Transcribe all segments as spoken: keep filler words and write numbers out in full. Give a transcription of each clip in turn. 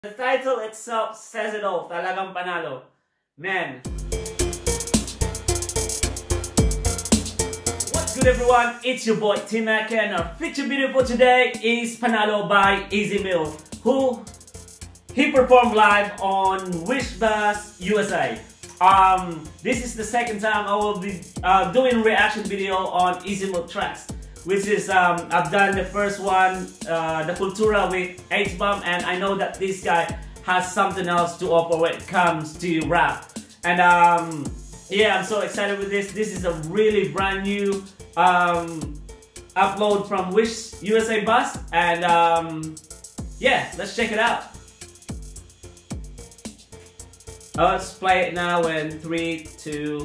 The title itself says it all. Talagang panalo. Man. What's good, everyone? It's your boy Tmack, and our feature video for today is Panalo by Easy Mill, who he performed live on Wish Bus U S A. Um, this is the second time I will be uh, doing reaction video on Easy Mill tracks, which is um, I've done the first one, uh, the Cultura with H-Bomb, and I know that this guy has something else to offer when it comes to rap. And um, yeah, I'm so excited with this. This is a really brand new um, upload from Wish U S A Bus, and um, yeah, let's check it out. Uh, let's play it now in three, two.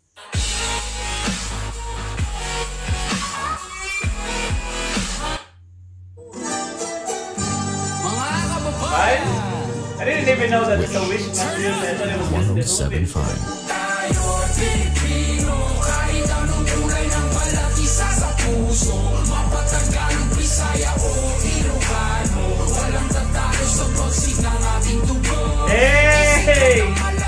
I didn't even know that it's a Wish Bus. I thought it was one oh seven point five. Hey!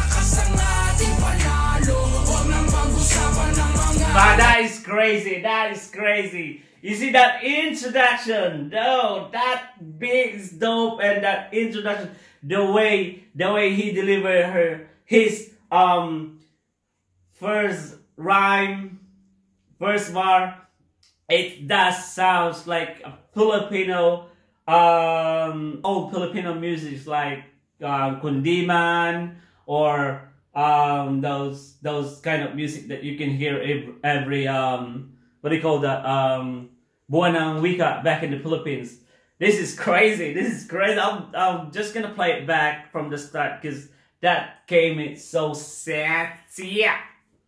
But that is crazy, that is crazy. You see that introduction? No, that big is dope, and that introduction, the way the way he delivered her his um first rhyme, first bar, it does sounds like a Filipino um old Filipino music, like uh, Kundiman, or um those those kind of music that you can hear every, every um what do you call that, um Buwan ng Wika back in the Philippines. This is crazy. This is crazy. I'm, I'm just gonna play it back from the start because that came in so sexy. Yeah.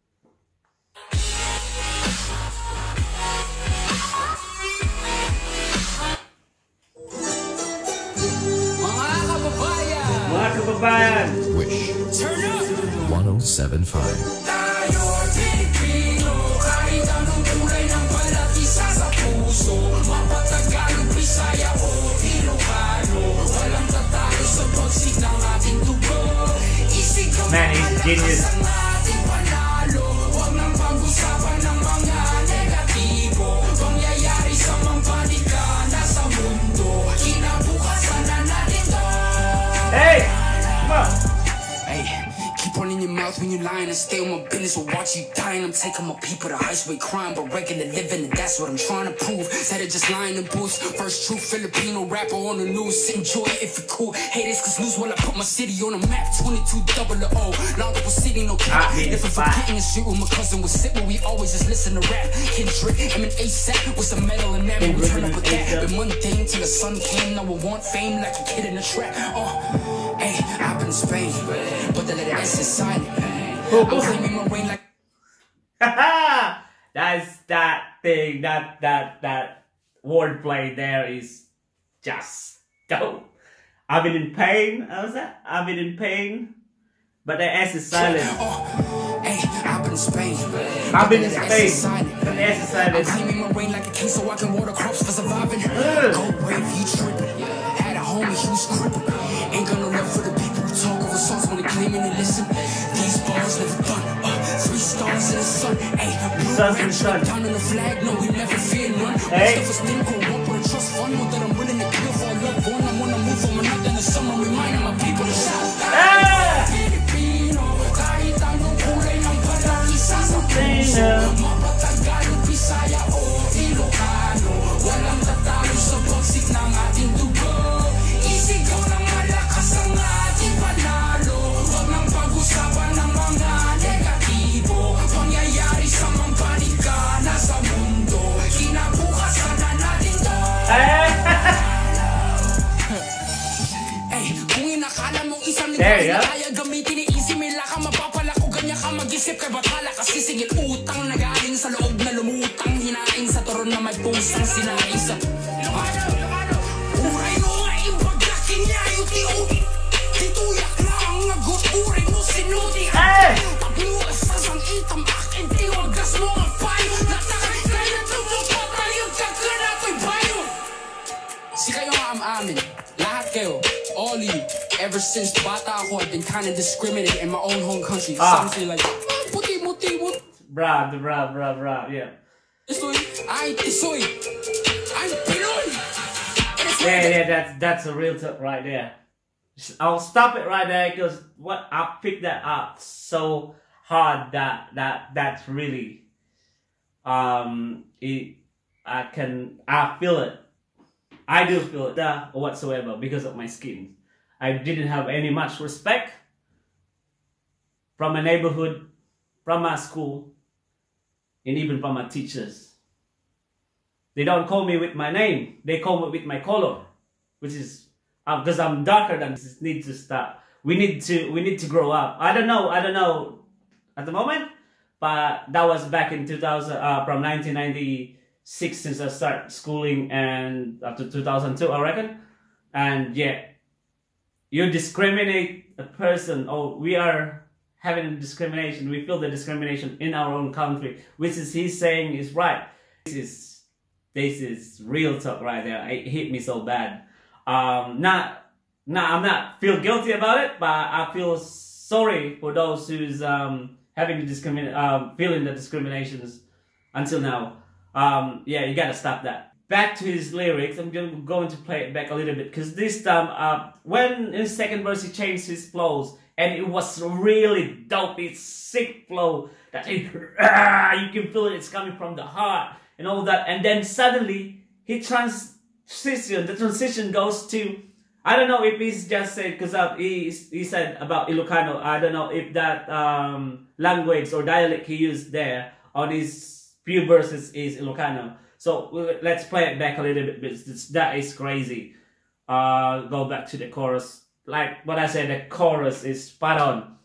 Mga kababayan. Wish. Turn up. one oh seven point five. Man, he's a genius. Hey, come on. Hey, keep one in your mouth when you're lying, and stay on my business or watch you dying. I'm taking my people to ice with crime, but regular living, and that's what I'm trying to prove. Said it just lying in boots. First true Filipino rapper on the news. Enjoy it if you're cool. Haters cause lose while I put my city on the map. twenty-two double O. Longer was city, no cap. If I'm forgetting the shit with my cousin was sit where we always just listen to rap. Kendrick, I'm an ASAP with some metal and that. We turn up with that. Been mundane till the sun came. Now I want fame like a kid in a trap. Oh, hey, I've been in Spain, but the letter S is silent. I'm claiming my reign like. That's that thing, that that that wordplay there is just dope. I've been in pain. How's that? I've been in pain, but the S is silent. Oh, hey, I've been in Spain. I've been in Spain, but the S is silent. I'm claiming my reign like a king so I can water crops for surviving. Go wave, he tripping. Had a homie, he was crippin'. Ain't got no love for the people who talk over songs when they claiming they listen. These bars never done. Uh, three stars in the sun. Hey, stars in the sun. Down on the flag, no, we never fear none. Hey. Stuff is thin, go up with a trust fund. Know that I'm willing to kill for a love one. I wanna move from another in the summer, reminding my people to shout. Ah! Filipino, kahit anong kulay ng palaki sa puso. Mapatagal, Bisaya o Ilocano. Walang tatalo sa bagsik ng ating dugo. Isigaw ng malakas ang ating panalo. Huwag nang pag-usapan ng mga negatibo. Pangyayari sa mampanika na sa mundo. Kinabukasan na natin to. Hey, kung inakala mong isang libre na kaya gamitin ni Easy, may laka mapapala ko ganyan ka mag-isip kay batala kasi singit utang na galing sa loob na lumutang. Hinain sa turon na may pusang sinain sa uray mo nga ibagakin niya yung tiuti. Tituyak lang ang agot, uray mo sinuti. Pagluwas sa sang itam akin, tiwagas mo ang payo. Natakay kaya tumupatay yung kakanato'y bayo. Si kayo nga am amin, lahat kayo, all you. Ever since bata ako, I've been kinda discriminated in my own home country. Ah. Some say like, puti, muti, muti. Bruh, bruh, bruh, bruh, yeah. Tisoy, ay, tisoy. I'm Pinoy. Yeah, yeah, that's that's a real talk right there. I'll stop it right there because what I picked that up so hard that that that's really um it I can I feel it. I do feel it uh, whatsoever because of my skin. I didn't have any much respect from my neighborhood, from my school, and even from my teachers. They don't call me with my name. They call me with my color, which is because uh, I'm darker than this. Need to stop. We need to. We need to grow up. I don't know. I don't know at the moment, but that was back in two thousand, uh, from nineteen ninety-six since I started schooling, and up to two thousand two, I reckon. And yeah, you discriminate a person, or we are having discrimination. We feel the discrimination in our own country, which is he's saying is right. This is. This is real talk right there. It hit me so bad. Um, not, not, I'm not feel guilty about it, but I feel sorry for those who's um having the discrimin, um, feeling the discriminations until now. Um, yeah, you gotta stop that. Back to his lyrics. I'm just going to play it back a little bit because this time, uh, when in the second verse he changed his flows, and it was really dope. It's sick flow that it, ah, you can feel it. It's coming from the heart. And all that, and then suddenly he transition. The transition goes to, I don't know if he's just said because uh, he he said about Ilocano. I don't know if that um, language or dialect he used there on his few verses is Ilocano. So let's play it back a little bit. Because that is crazy. Uh, go back to the chorus. Like what I said, the chorus is spot on.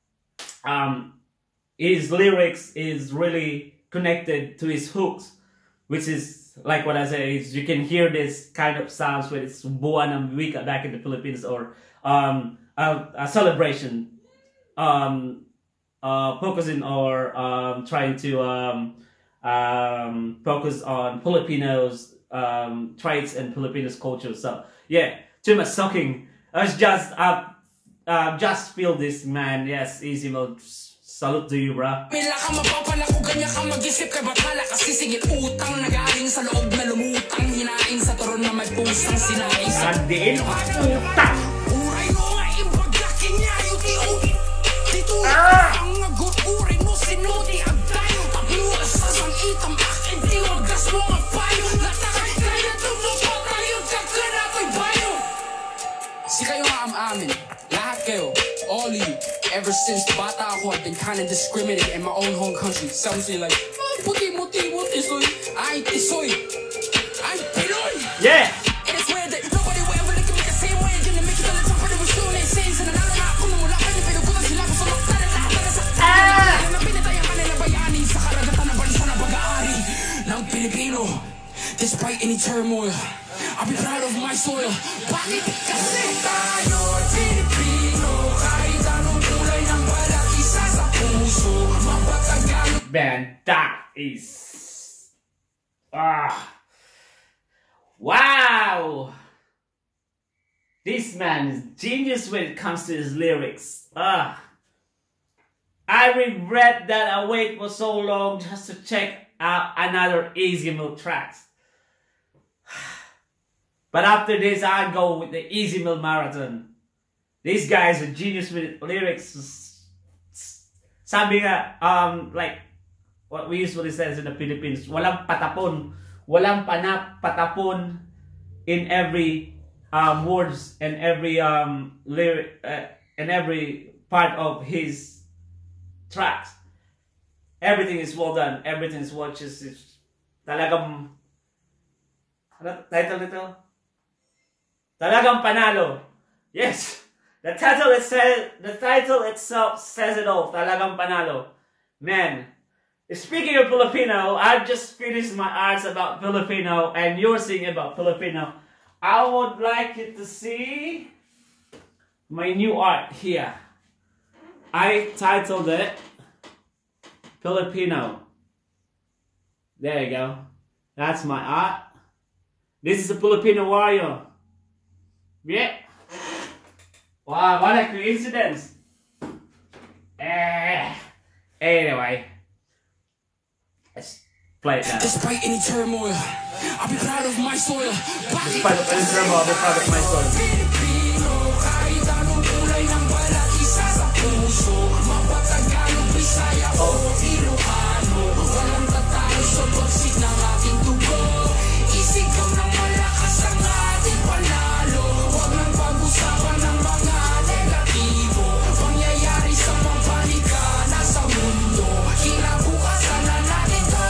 Um, his lyrics is really connected to his hooks. Which is, like what I said, is you can hear this kind of sounds when it's buwan ng wika back in the Philippines, or um, a, a celebration, um, uh, focusing or um, trying to um, um, focus on Filipinos' um, traits and Filipinos' culture. So yeah, too much talking. I was just, uh, uh, just feel this, man. Yes, easy mode. Salute to you, bro. Mila ka mapapala kung ganyan ka mag-isip kay batala kasi singit utang nagaling sa loob na lumutang hinain sa turon na may pusang sinain sa diin utang. Uray mo nga ibaglakin niya yuti-uti dito ang agot uray mo sinuti ang tayo tapluas sa sang itam akin di wagas mo nga payo latakay kaya tulong pa tayo tsaka na ko'y bayo si kayo nga am-amin lahat kayo all of you. Ever since bata ako, I've been kinda discriminated in my own home country. Some say like, puti, muti, muti, soy, ay, tisoy, I'm Pinoy. Yeah. And it's weird that nobody will ever look at me the same way. Didn't make it all the time, but it was true. They say, sa nalala na ako nung wala ka niya, pero kung sila ko sa mga lahat na sa Ah! na pinatayang kanila bayani sa karagatan na bansa na pag-aari ng Pilipino. Despite any turmoil, I'll be proud of my soil. Bakit kasi tayo Pilipino? Kahit anong kulay ng balat, isa sa puso, mapatagal. Man, that is ah wow. This man is genius when it comes to his lyrics. Ah, I regret that I wait for so long just to check out another Easy Milk tracks. But after this, I go with the Easy Milk Marathon. This guy is a genius with lyrics. Sabi nga, um, like what we usually say in the Philippines, walang patapon, walang panap patapon in every um, words and every um, lyric uh, and every part of his tracks. Everything is well done. Everything is well just is talagang ano title nito? Talagang panalo. Yes. The title it says the title itself says it all. Talagang panalo. Man, speaking of Filipino, I've just finished my arts about Filipino and you're singing about Filipino. I would like you to see my new art here. I titled it Filipino. There you go. That's my art. This is a Filipino warrior. Yeah. Wow, what a coincidence. Eh, anyway, let's play it now. Despite any turmoil, I'll be proud of my soil. Despite any turmoil, I'll be proud of my soil. Pilipino, kahit anong kulay ng balat, isa sa puso. Mapatagalog, Bisaya o Ilocano. Walang tatalo sa bagsik ng ating dugo. Isigaw ng malakas ang ating panalo. Huwag nang pag-usapan ng mga negatibo. Pangyayari sa pampanika na sa mundo. Kinabukasan na natin to.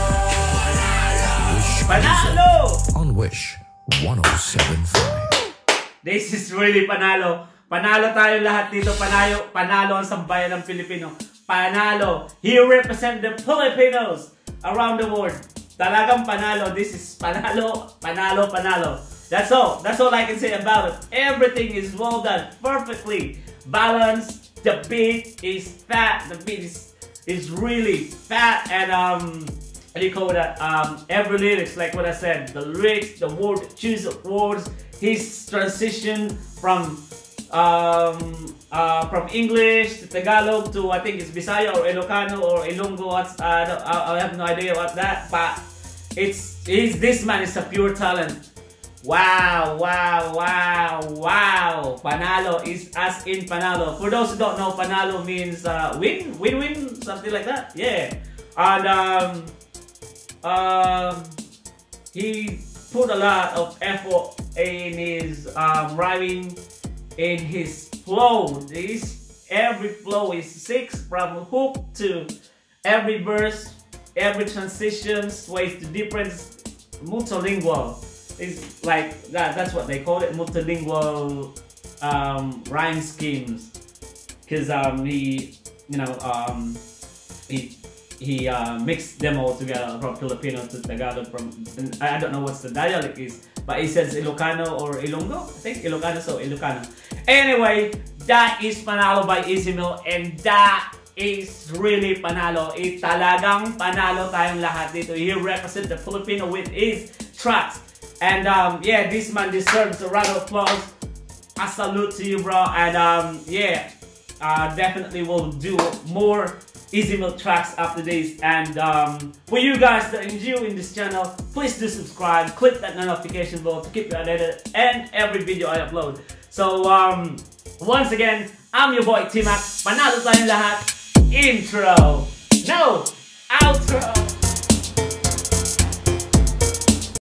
Panalo! On Wish one oh seven point five. This is really panalo. Panalo tayo lahat dito. Panalo, panalo ang sambayan ng Pilipino. Panalo. He represent the Filipinos around the world. Talagang panalo. This is panalo, panalo, panalo. That's all. That's all I can say about it. Everything is well done. Perfectly balanced. The beat is fat. The beat is, is really fat. And um, what do you call that? Um, every lyrics, like what I said. The lyrics, the word, choose of words. His transition from um, uh, from English to Tagalog to I think it's Bisaya or Ilocano or Ilonggo. What's, uh, I, I have no idea what that, but it's he's, this man is a pure talent. Wow, wow, wow, wow. Panalo is as in Panalo. For those who don't know, Panalo means uh, win, win, win, something like that. Yeah, and um, um, he put a lot of effort in his um, rhyming, in his flow. This every flow is six from hook to every verse, every transition sways to different multilingual. It's like that. That's what they call it, multilingual um, rhyme schemes. Because um, he, you know, um, he. He uh, mixed them all together from Filipino to Tagalog. From I don't know what's the dialect is, but he says Ilocano or Ilonggo. I think Ilocano, so Ilocano. Anyway, that is Panalo by Izimil, and that is really Panalo. It talagang Panalo tayong lahat dito. He represents the Filipino with his tracks, and um, yeah, this man deserves a round of applause. I salute to you, bro, and um, yeah, uh, definitely will do more Easy Milk tracks after this. And um, for you guys that enjoy in this channel, please do subscribe, click that notification bell to keep you updated and every video I upload. So um, once again, I'm your boy Tmack. Panalo tayong lahat. Intro. No, outro.